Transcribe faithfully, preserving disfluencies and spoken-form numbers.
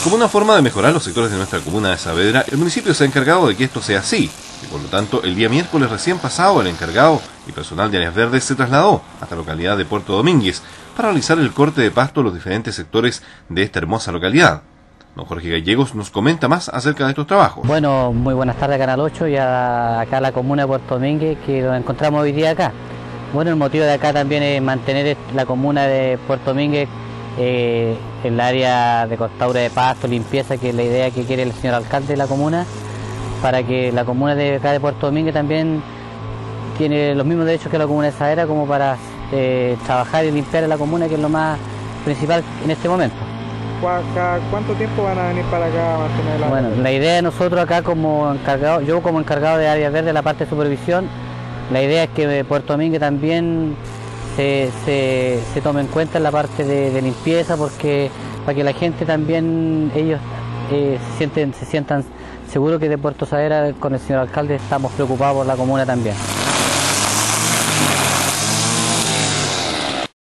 Como una forma de mejorar los sectores de nuestra comuna de Saavedra, el municipio se ha encargado de que esto sea así, y por lo tanto el día miércoles recién pasado el encargado y personal de áreas verdes se trasladó hasta la localidad de Puerto Domínguez para realizar el corte de pasto en los diferentes sectores de esta hermosa localidad. Don Jorge Gallegos nos comenta más acerca de estos trabajos. Bueno, muy buenas tardes a Canal ocho y a, acá a la comuna de Puerto Domínguez, que nos encontramos hoy día acá. Bueno, el motivo de acá también es mantener la comuna de Puerto Domínguez eh, en el área de cortadura de pasto, limpieza, que es la idea que quiere el señor alcalde de la comuna, para que la comuna de acá de Puerto Domínguez también tiene los mismos derechos que la comuna de Saavedra, como para eh, trabajar y limpiar la comuna, que es lo más principal en este momento. ¿Cuánto tiempo van a venir para acá a mantener la... Bueno, la idea de nosotros acá como encargado, yo como encargado de áreas verdes, la parte de supervisión, la idea es que Puerto Domínguez también se, se, se tome en cuenta en la parte de, de limpieza, porque para que la gente también, ellos eh, se, sienten, se sientan seguros que de Puerto Saavedra con el señor alcalde estamos preocupados por la comuna también.